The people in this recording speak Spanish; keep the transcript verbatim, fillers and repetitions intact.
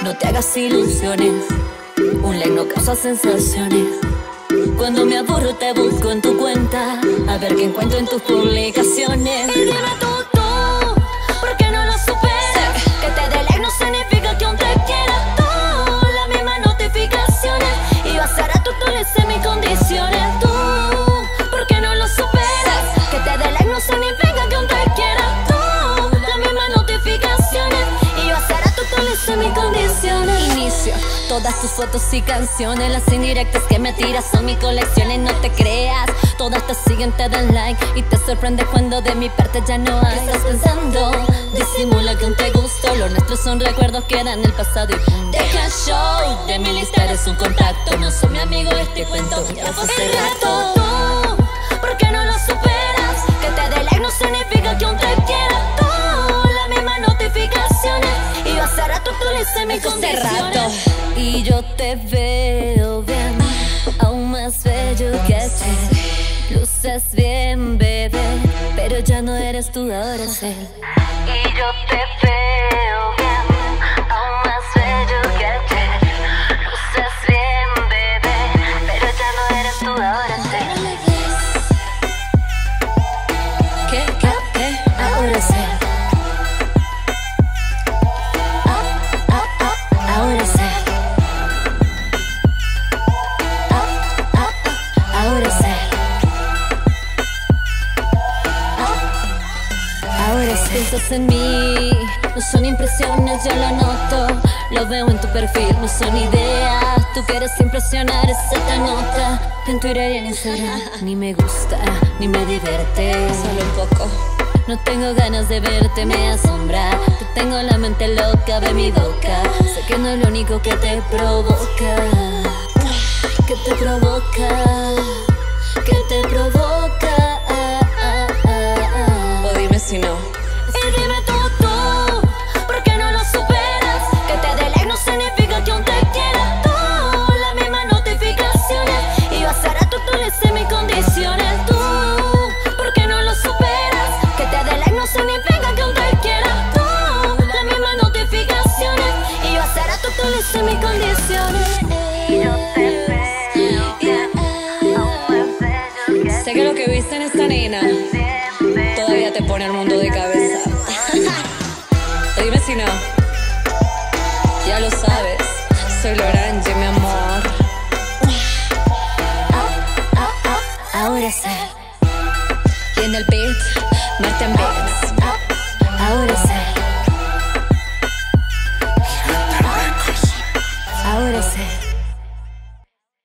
No te hagas ilusiones, un like no causa sensaciones. Cuando me aburro te busco en tu cuenta, a ver qué encuentro en tus publicaciones. Y dime tú, tú, ¿por qué no lo superas? Que te dé like no significa que aún te quieras tú. Las mismas notificaciones y yo hacer a tu actualice mis condiciones. Tú, ¿por qué no lo superas? Que te dé like no significa que aún te quieras tú. Las mismas notificaciones y yo hacer a tu actualice mis condiciones. Inicio todas tus fotos y canciones, las indirectas que me tiras son mis colecciones. No te creas, todas te siguen, te dan like y te sorprende cuando de mi parte ya no hay. ¿Qué estás pensando? Disimula que aún te gusto. Los nuestros son recuerdos que eran el pasado y punto. Deja el show, de mi lista eres un contacto. No soy mi amigo, este cuento ya fue hace rato. Tú, ¿por qué no lo superas? Que te dé like no significa que aún te quieras tú. Las mismas notificaciones y yo hace rato actualicé mis condiciones. Y yo te veo bien, aún más bello que ayer. Luces bien, bebé, pero ya no eres tú, ahora es él. Y yo te veo bien, aún más bello que ayer. Luces bien, bebé, pero ya no eres tú, ahora es él. ¿Qué? ¿Qué? ¿Qué? Ahora es él. Ahora es él. Ahora es él. Ahora sí. Piensas en mí, no son impresiones, yo lo noto. Lo veo en tu perfil, no son ideas. Tú quieres impresionar, se te nota. En Twitter y en Instagram ni me gusta, ni me divierte. Solo un poco. No tengo ganas de verte, me asombra. Te tengo la mente loca, ve mi boca. Sé que no es lo único que te provoca. Que te provoca. Que te provoca. O dime si no. Y dime tú, tú, ¿por qué no lo superas? Que te dé like no significa que aún te quieras tú. Las mismas notificaciones y yo hace rato actualicé mis condiciones. Tú, ¿por qué no lo superas? Que te dé like no significa que aún te quieras tú. Las mismas notificaciones y yo hace rato actualicé mis condiciones. Y yo te veo bien, aún más bello que sé que lo que viste en esta nena todavía te pone el mundo de cabeza. Dime si no. Ya lo sabes, soy Lorange, mi amor. Ahora sí. Y en el beat, Martin Beats.